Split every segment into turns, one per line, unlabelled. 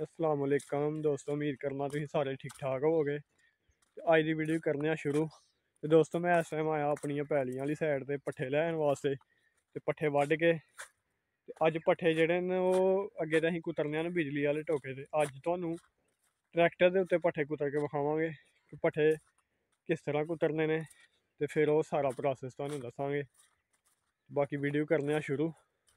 अस्सलाम वालेकुम दोस्तों, उम्मीद करना तुम सारे ठीक ठाक होवोगे। अज की वीडियो करने शुरू। तो दोस्तों मैं इस टाइम आया अपन पैलियां वाली साइड से पट्ठे लैन वास्ते। तो पट्ठे वड्ढ के अज पट्ठे जेह्ड़े न ओह् अग्गे ते असीं कुतरने न बिजली वाले टोके ते अज तुहानूं ट्रैक्टर के उत्ते पट्ठे कुतर के विखावांगे कि पट्ठे किस तरह कुतरने ने, तो फिर वो सारा प्रोसैस तुहानूं दस्सांगे। बाकी वीडियो करने शुरू।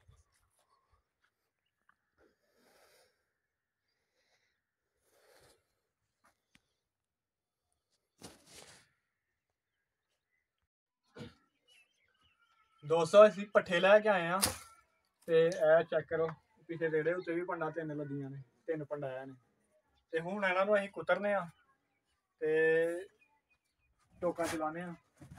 दोस्तों असीं पट्ठे लैके आए हैं ते ए चेक करो पिछले रेड़े उत्ते भी पंडा तीन लग्गियां ने, तीन पंडाया ने। ते हुण इन्हां नूं असीं कुतरने आ ते टोका चलाने आ।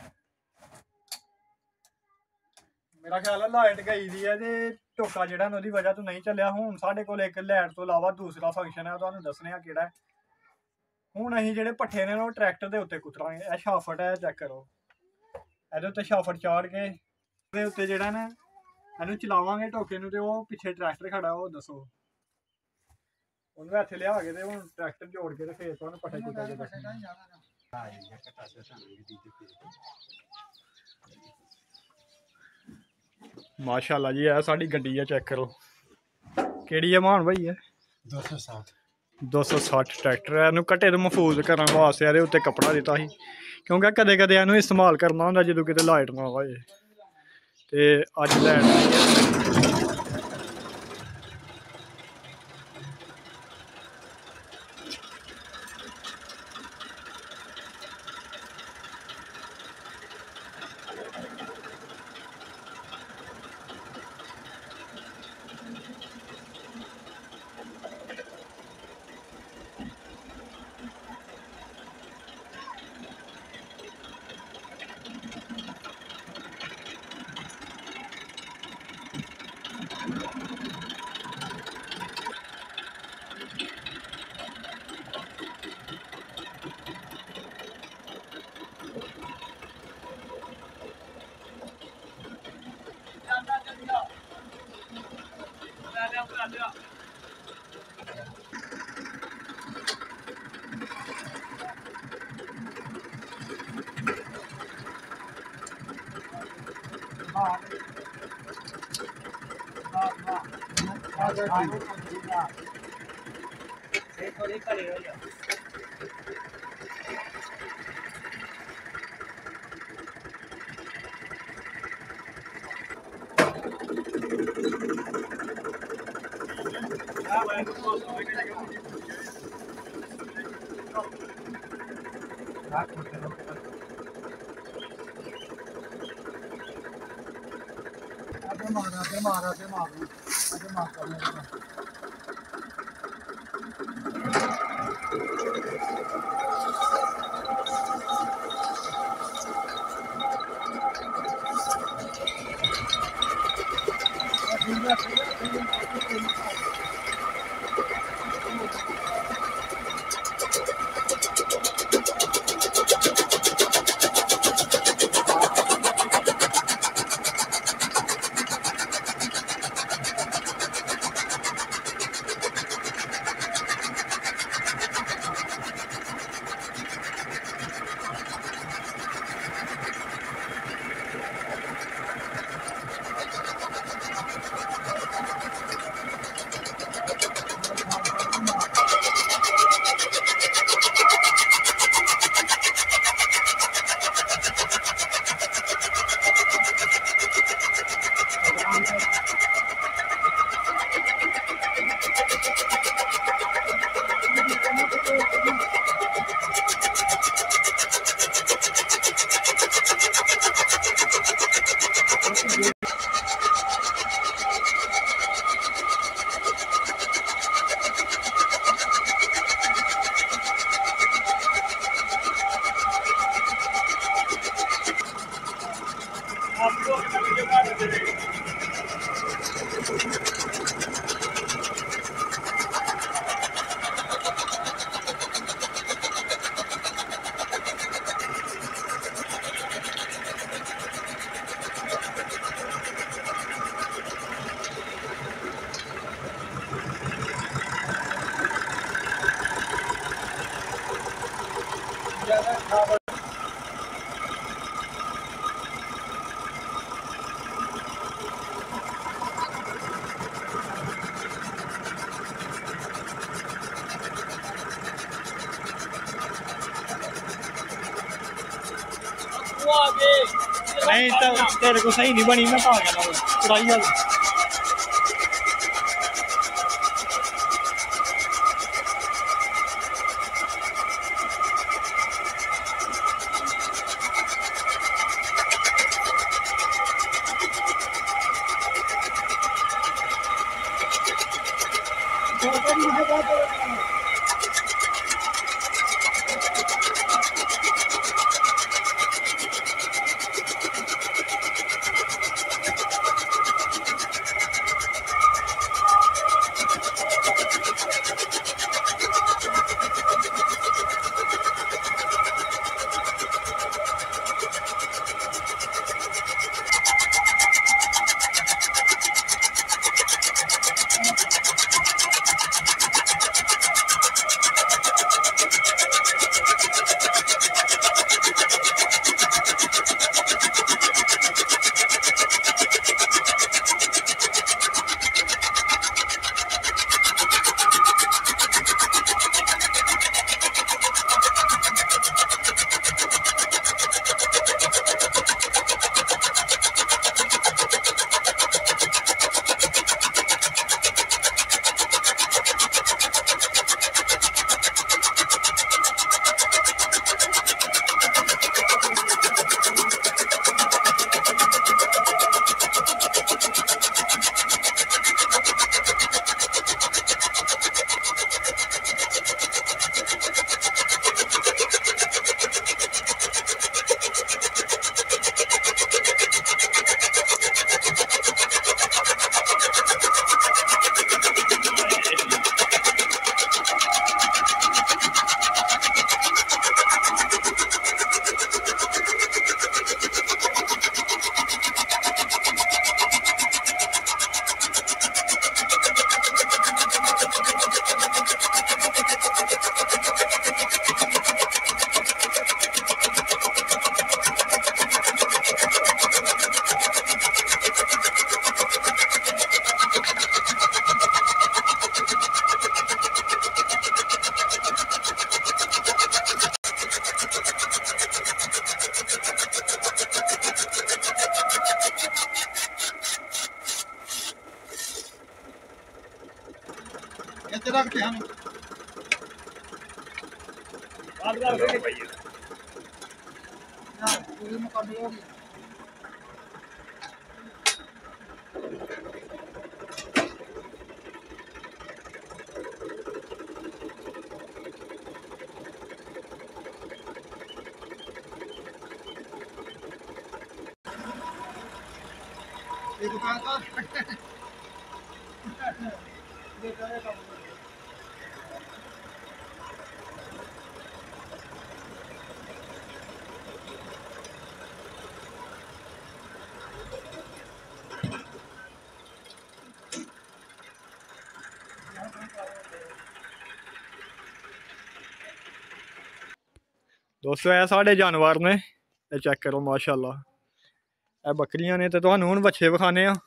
मेरा ख्याल है लाइट गई दी है ते टोका जेह्ड़ा ओह्दी वजह तो नहीं चलिया। हुण साढ़े कोल इक लाइट तो इलावा दूसरा फंक्शन है, तुहानूं दस्सने आ केह्ड़ा है। हुण असीं जेह्ड़े पट्ठे ने ओह् ट्रैक्टर दे उत्ते कुतरांगे। ए शाफट है, चेक करो, एह्दे उत्ते शाफट चाढ़ के दे उत्ते जेह्ड़ा ना ਇਹਨੂੰ ਚਲਾਵਾਂਗੇ ਟੋਕੇ ਨੂੰ ਤੇ ਉਹ ਪਿੱਛੇ ਟਰੈਕਟਰ ਖੜਾ ਉਹ ਦੱਸੋ ਉਹਨੂੰ ਇੱਥੇ ਲਿਆ ਕੇ ਤੇ ਹੁਣ ਟਰੈਕਟਰ ਜੋੜ ਕੇ ਤੇ ਫੇਰ ਤੁਹਾਨੂੰ ਪੱਠੇ ਕੁੱਟੇ ਕੇ ਮਾਸ਼ਾਅੱਲਾ ਜੀ ਇਹ ਸਾਡੀ ਗੱਡੀ ਆ, ਚੈੱਕ ਕਰੋ ਕਿਹੜੀ ਹੈ ਮਾਨ ਭਾਈ। ਹੈ 260 ਟਰੈਕਟਰ ਹੈ। ਇਹਨੂੰ ਘੱਟੇ ਤੋਂ ਮਹਿਫੂਜ਼ ਕਰਨ ਵਾਸਤੇ ਇਹਦੇ ਉੱਤੇ ਕੱਪੜਾ ਦਿੱਤਾ ਸੀ, ਕਿਉਂਕਿ ਕਦੇ ਕਦੇ ਇਹਨੂੰ ਇਸਤੇਮਾਲ ਕਰਨਾ ਹੁੰਦਾ ਜਦੋਂ ਕਿਤੇ ਲਾਈਟ ਨਾ ਹੋਏ। ਤੇ ਅੱਜ ਲੈਣ थोड़ी खड़ी हो जाओ। नहीं तेरे को सही नहीं बनी, मैं कहा गया कढ़ाई वाली।
रखते हम पूरी मुकम्मल होगी। ये दुकान का
दोस्तों है साढ़े जानवर ने, चेक करो माशाल्लाह। ए बकरियां ने तो तुहानू हुण बच्चे विखाने आ।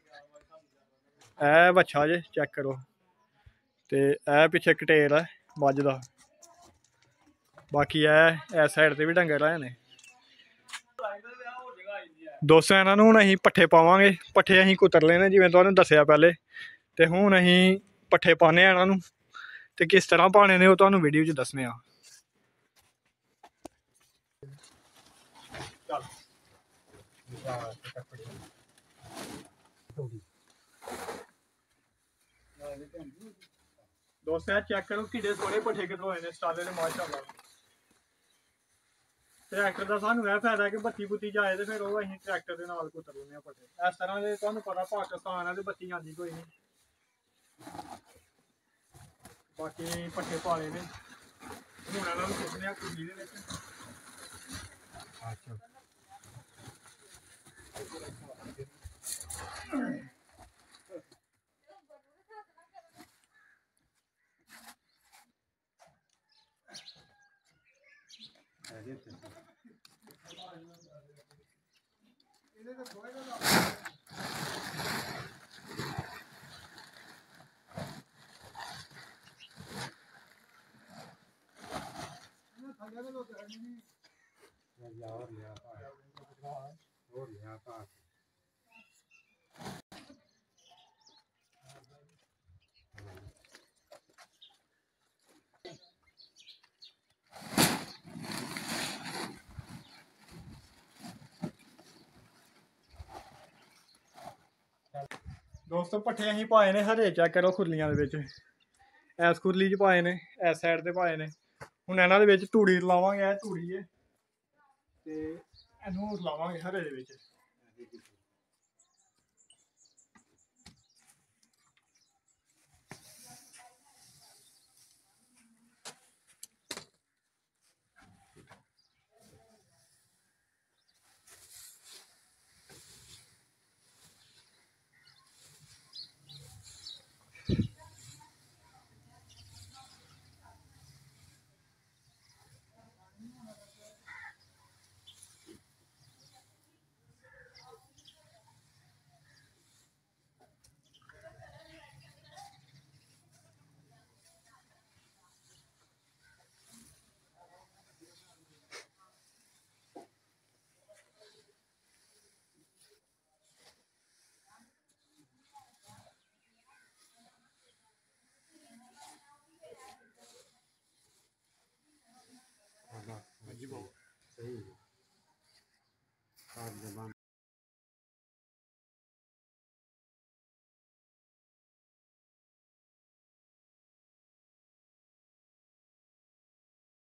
ए बच्चा जे चेक करो, ते ए पिछे कटेर है मझ दा। बाकी ए साइड ते भी डंगर है ने। दोस्तों इन्हां नू हुण असीं पट्ठे पावांगे। पट्ठे असीं कुतर लेने जिवें तुहानू दस्सिया पहले, ते हुण असीं पट्ठे पाने आ इन्हां नू, ते किस तरह पाने ने ओह तुहानू वीडियो च दस्सने आ। दोस्तों चेक करो किड्डे सोहने पट्ठे कटोए ने स्टाले ने माशाल्लाह। ट्रैक्टर का सानू यह फायदा कि बत्ती बुत्ती जाए तो फिर वह असीं ट्रैक्टर के नाल कुतर लेने पट्ठे। इस तरह के तुहानू पता पाकिस्तान है तो बत्ती आंदी कोई नहीं। बाकी पट्ठे पा ले ने, हुण इन्हां नू सुट्टने आ कुल्ली दे विच।
ਇਹਦੇ ਤੇ ਥੋੜੇ ਜਿਹਾ ਇਹ ਥੱਲੇ ਦੇ ਲੋਕ ਹੈ ਨਹੀਂ
ਦੋਸਤੋ ਪੱਠੇ ਅਸੀਂ ਪਾਏ ਨੇ ਹਰੇ, ਚੈੱਕ ਕਰੋ ਖੁਰਲੀਆਂ ਦੇ ਵਿੱਚ। ਐਸ ਖੁਰਲੀ 'ਚ ਪਾਏ ਨੇ, ਇਸ ਸਾਈਡ ਤੇ ਪਾਏ ਨੇ। ਹੁਣ ਇਹਨਾਂ ਦੇ ਵਿੱਚ ਤੂੜੀ ਲਾਵਾਂਗੇ, ਇਹ ਤੂੜੀ ਹੈ ਤੇ ਇਹਨੂੰ ਲਾਵਾਂਗੇ ਹਰੇ ਦੇ ਵਿੱਚ।